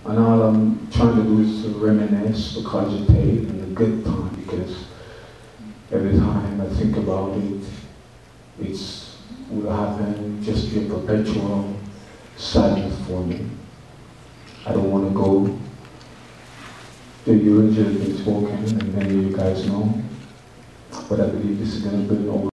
And all I'm trying to do is to reminisce, to cogitate in a good time, because every time I think about it, it's will happen, just be a perpetual sadness for me. I don't want to go. The eulogy has been spoken, and many of you guys know, but I believe this is going to be an